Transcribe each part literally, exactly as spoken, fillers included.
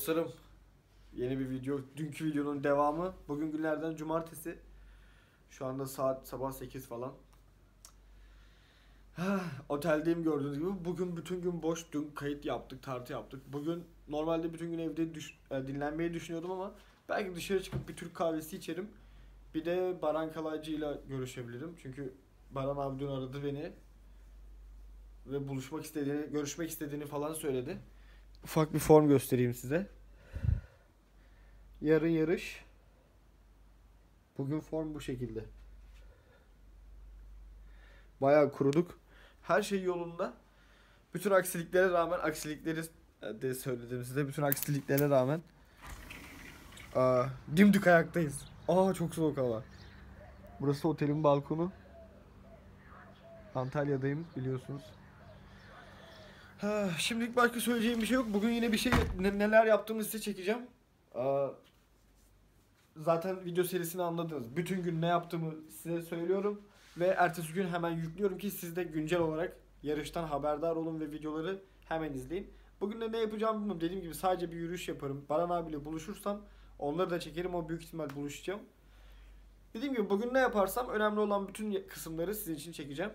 Dostlarım, yeni bir video, dünkü videonun devamı. Bugün günlerden cumartesi. Şu anda saat sabah sekiz falan. Oteldeyim gördüğünüz gibi. Bugün bütün gün boş. Dün kayıt yaptık, tartı yaptık. Bugün normalde bütün gün evde düş, dinlenmeyi düşünüyordum ama belki dışarı çıkıp bir Türk kahvesi içerim. Bir de Baran Kalaycı ile görüşebilirim. Çünkü Baran abi dün aradı beni ve buluşmak istediğini, görüşmek istediğini falan söyledi. Ufak bir form göstereyim size. Yarın yarış. Bugün form bu şekilde. Bayağı kuruduk. Her şey yolunda. Bütün aksiliklere rağmen, aksilikleri de söyledim size. Bütün aksiliklere rağmen aa, dimdik ayaktayız. Aa, çok soğuk hava. Burası otelin balkonu. Antalya'dayım biliyorsunuz. Ha, şimdilik başka söyleyeceğim bir şey yok. Bugün yine bir şey ne, neler yaptığımı size çekeceğim. Aa, zaten video serisini anladınız. Bütün gün ne yaptığımı size söylüyorum. Ve ertesi gün hemen yüklüyorum ki siz de güncel olarak yarıştan haberdar olun ve videoları hemen izleyin. Bugün de ne yapacağımı bilmiyorum. Dediğim gibi sadece bir yürüyüş yaparım. Baran abiyle buluşursam onları da çekerim. O büyük ihtimal buluşacağım. Dediğim gibi bugün ne yaparsam önemli olan bütün kısımları sizin için çekeceğim.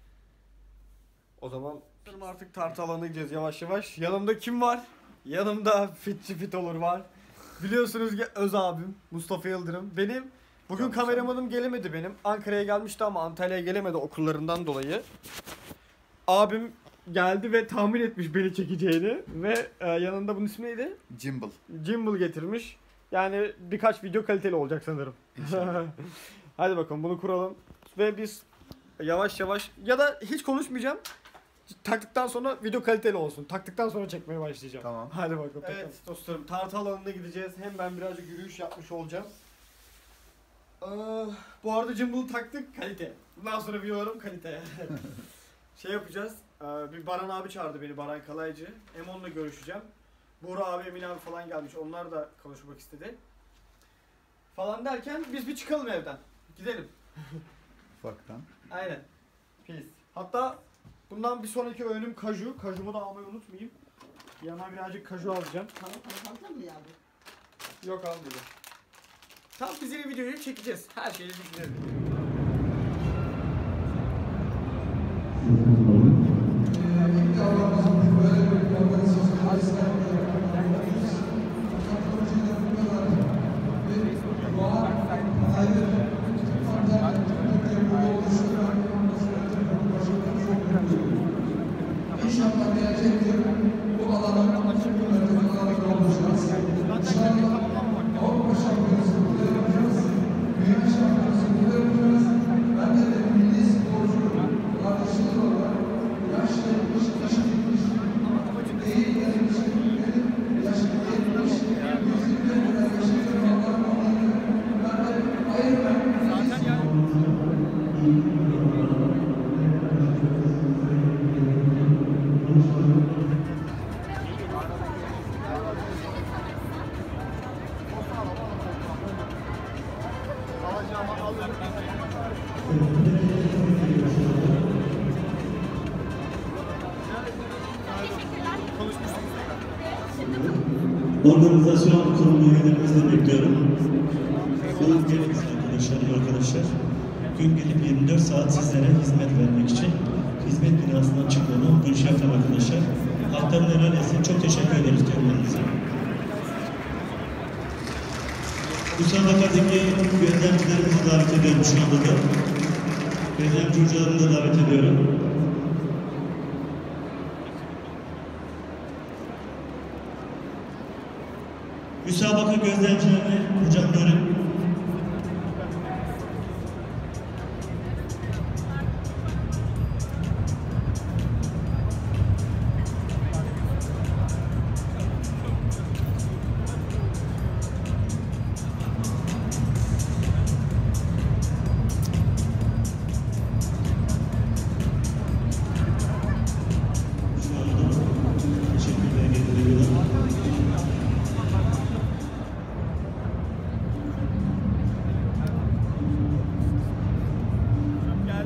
O zaman artık tartı alanına gideceğiz yavaş yavaş. Yanımda kim var? Yanımda Fitçi Fit olur var. Biliyorsunuz ki Öz abim Mustafa Yıldırım. Benim bugün kameramanım gelemedi benim. Ankara'ya gelmişti ama Antalya'ya gelemedi okullarından dolayı. Abim geldi ve tahmin etmiş beni çekeceğini ve e, yanında bunun ismi neydi? Gimbal. Gimbal getirmiş. Yani birkaç video kaliteli olacak sanırım. Hadi bakalım bunu kuralım ve biz yavaş yavaş ya da hiç konuşmayacağım. Taktıktan sonra video kaliteli olsun. Taktıktan sonra çekmeye başlayacağım. Tamam. Hadi bakalım. Evet dostlarım, tartı alanına gideceğiz. Hem ben birazcık yürüyüş yapmış olacağım. Ee, bu arada gimbal'ı taktık, kalite. Bundan sonra videolarım kalite. Şey yapacağız. E, bir Baran abi çağırdı beni, Baran Kalaycı. Hem onunla görüşeceğim. Buğra abi, Emin abi falan gelmiş. Onlar da konuşmak istedi. Falan derken biz bir çıkalım evden. Gidelim. Ufaktan. Aynen. Peace. Hatta bundan bir sonraki öğünüm kaju. Kajumu da almayı unutmayayım. Yanına birazcık kaju alacağım. Tamam, fazla mı yavrum? Yok, almayacağım. Tamam, biz yine videoyu çekeceğiz. Her şeyi düşünelim. İnşallah gelecektir. Bu alanın açık yönetimi olacağız. İnşallah Avrupa Şampiyonası burada yapacağız. Dünya Şampiyonası burada yapacağız. Ben de de milli sporcu kardeşim olarak yaşlı yetmiş, yaşı yetmiş değil benim için benim yaşı yetmiş, yüzükle bile yaşadığım Allah'ın onları. Ben de hayır ben zaten yani Organizasyon kurulu üyelerimizi de bekliyorum. Bu geliriz arkadaşlar, arkadaşlar. Gün gelip yirmi dört saat sizlere hizmet vermek için hizmet binasından çıkmalı. Bu işi yapan arkadaşlar. Haklarını helal etsin. Çok teşekkür ederiz kendilerinize. Bu sabahlardaki gözlemcilerimizi davet ediyorum şu anda da. Gözlemci hocalarımı da davet ediyorum. Müsabaka gözlemcilerini hocam buyurun.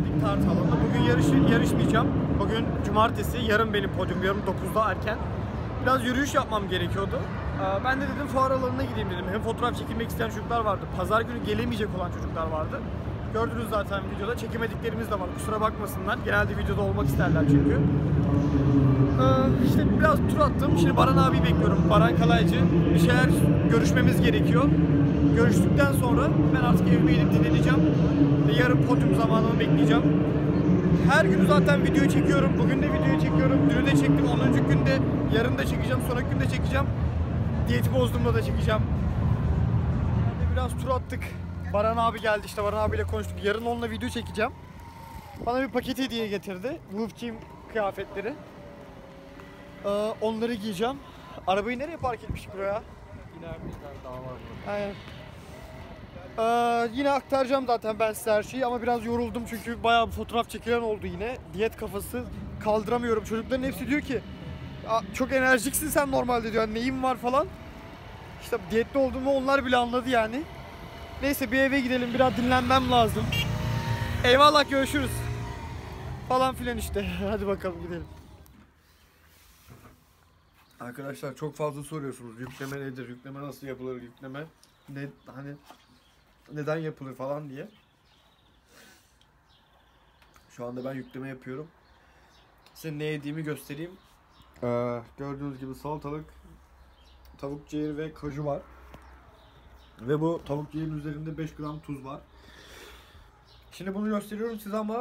Bugün yarış, yarışmayacağım. Bugün cumartesi, yarın benim podyum, yarın dokuzda erken. biraz yürüyüş yapmam gerekiyordu. Ee, ben de dedim fuar alanına gideyim dedim. Hem fotoğraf çekilmek isteyen çocuklar vardı. Pazar günü gelemeyecek olan çocuklar vardı. Gördünüz zaten videoda. Çekemediklerimiz de var. Kusura bakmasınlar. Genelde videoda olmak isterler çünkü. Ee, işte biraz tur attım. Şimdi Baran abi bekliyorum. Baran Kalaycı. Bir şeyler görüşmemiz gerekiyor. Görüştükten sonra ben artık evime gidip dinleneceğim. Ve yarın podyum zamanımı bekleyeceğim. Her gün zaten video çekiyorum. Bugün de video çekiyorum. Dünü de çektim. onuncu günde. Yarın da çekeceğim. Sonraki gün de çekeceğim. Diyeti bozduğumda da çekeceğim. Yani biraz tur attık. Baran abi geldi işte. Baran abiyle konuştuk. Yarın onunla video çekeceğim. Bana bir paket hediye getirdi. Wolf Team kıyafetleri. Ee, onları giyeceğim. Arabayı nereye park etmiştik buraya? İleride ileride daha var. Aynen. Ee, yine aktaracağım zaten ben size her şeyi ama biraz yoruldum çünkü bayağı bir fotoğraf çekilen oldu yine. Diyet kafası kaldıramıyorum. Çocukların hepsi diyor ki çok enerjiksin sen normalde diyor. Neyin var falan. İşte diyette olduğumu onlar bile anladı yani. Neyse bir eve gidelim. Biraz dinlenmem lazım. Eyvallah görüşürüz. Falan filan işte. Hadi bakalım gidelim. Arkadaşlar çok fazla soruyorsunuz. Yükleme nedir? Yükleme nasıl yapılır? Yükleme ne hani neden yapılır falan diye. Şu anda ben yükleme yapıyorum. Size ne yediğimi göstereyim. Ee, gördüğünüz gibi salatalık, tavuk ciğeri ve kaju var. Ve bu tavuk ciğerin üzerinde beş gram tuz var. Şimdi bunu gösteriyorum size ama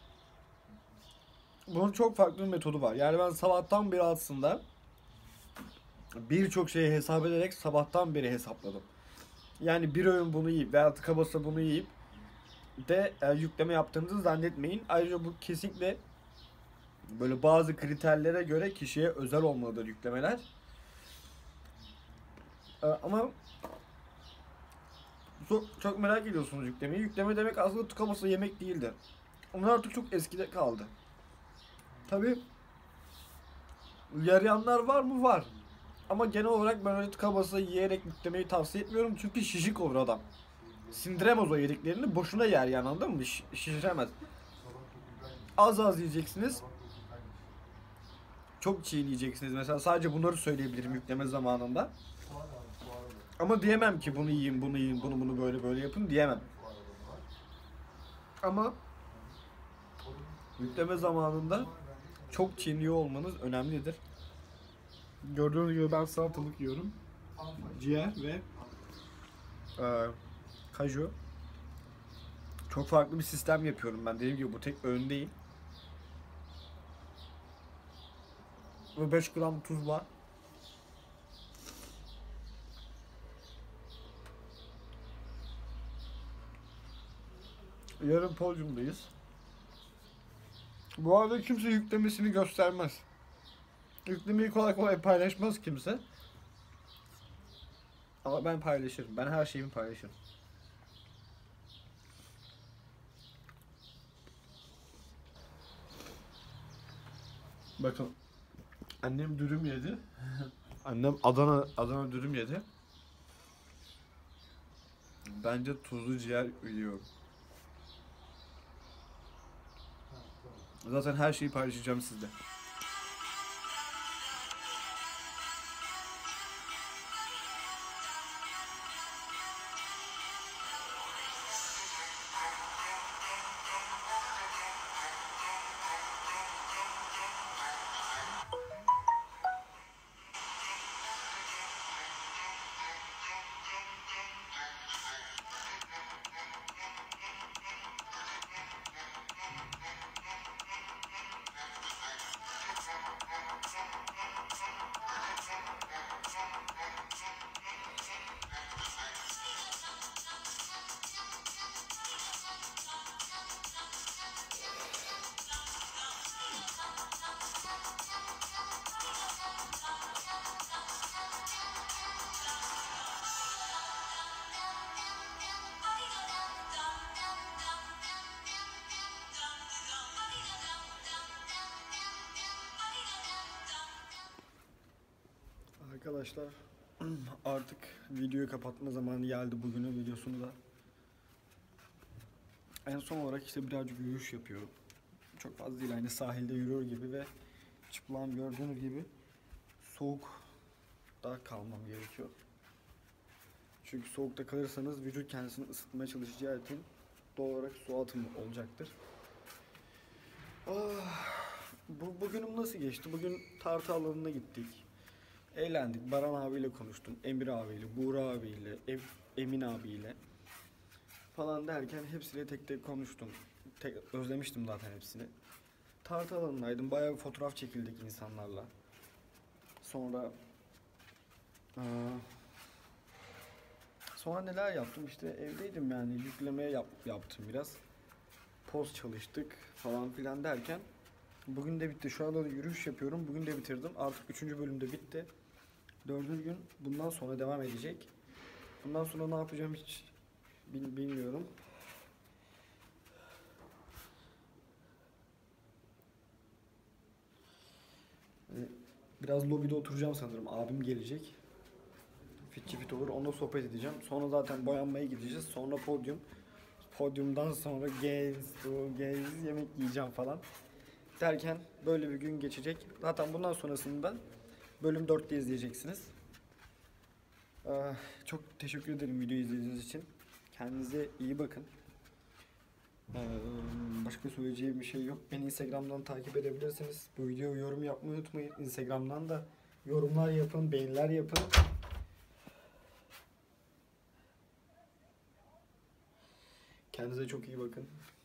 bunun çok farklı bir metodu var. Yani ben sabahtan beri aslında birçok şeyi hesap ederek sabahtan beri hesapladım. Yani bir öğün bunu yiyip veya tıka basa bunu yiyip de e, yükleme yaptığınızı zannetmeyin. Ayrıca bu kesinlikle böyle bazı kriterlere göre kişiye özel olmalıdır yüklemeler. E, ama çok, çok merak ediyorsunuz yüklemeyi. Yükleme demek aslında tıka basa yemek değildi. Onlar artık çok eskide kaldı. Tabii yarayanlar var mı? Var. Ama genel olarak ben öyle tıka basa yiyerek yüklemeyi tavsiye etmiyorum çünkü şişik olur adam. Sindiremez o yediklerini, boşuna yer yani, anladın mı? Ş şişiremez. Az az yiyeceksiniz. Çok çiğneyeceksiniz. Mesela sadece bunları söyleyebilirim yükleme zamanında. Ama diyemem ki bunu yiyin, bunu yiyin, bunu bunu böyle böyle yapın diyemem. Ama yükleme zamanında çok çiğniyor olmanız önemlidir. Gördüğünüz gibi ben salatalık yiyorum. Ciğer ve e, kaju. Çok farklı bir sistem yapıyorum ben. Dediğim gibi bu tek öğün değil. Ve beş gram tuz var. Yarın podyumdayız. Bu arada kimse yüklemesini göstermez. Yüklemeyi kolay kolay paylaşmaz kimse. Ama ben paylaşırım. Ben her şeyimi paylaşırım. Bakın. Annem dürüm yedi. Annem Adana Adana dürüm yedi. Bence tuzlu ciğer yiyorum. Zaten her şeyi paylaşacağım sizde. Arkadaşlar artık videoyu kapatma zamanı geldi, bugünün videosunu da. En son olarak işte birazcık yürüyüş yapıyorum. Çok fazla değil, aynı sahilde yürüyor gibi ve çıplağım gördüğünüz gibi. soğukta kalmam gerekiyor. Çünkü soğukta kalırsanız vücut kendisini ısıtmaya çalışacağı için doğal olarak su atımı olacaktır. Ah, bu, bugünüm nasıl geçti? Bugün tartı alanına gittik. Eğlendik. Baran abiyle konuştum. Emir abiyle, Buğra abiyle, Em- Emin abiyle falan derken hepsiyle tek tek konuştum. Tek, özlemiştim zaten hepsini. Tartı alanındaydım. Bayağı bir fotoğraf çekildik insanlarla. Sonra aa, sonra neler yaptım? İşte evdeydim yani. Yüklemeye yap, yaptım biraz. Poz çalıştık falan filan derken bugün de bitti. Şu anda da yürüyüş yapıyorum. Bugün de bitirdim. Artık üçüncü bölümde bitti. Dördüncü gün bundan sonra devam edecek. Bundan sonra ne yapacağım hiç bil- bilmiyorum. Ee, Biraz lobide oturacağım sanırım. Abim gelecek. Fitçi fit olur. Onunla sohbet edeceğim. Sonra zaten boyanmaya gideceğiz. Sonra podyum. Podyumdan sonra games, games yemek yiyeceğim falan. Derken böyle bir gün geçecek. Zaten bundan sonrasında bölüm dörtte izleyeceksiniz. Ee, çok teşekkür ederim video izlediğiniz için. Kendinize iyi bakın. Ee, başka söyleyeceğim bir şey yok. Beni Instagram'dan takip edebilirsiniz. Bu videoya yorum yapmayı unutmayın. Instagram'dan da yorumlar yapın, beğeniler yapın. Kendinize çok iyi bakın.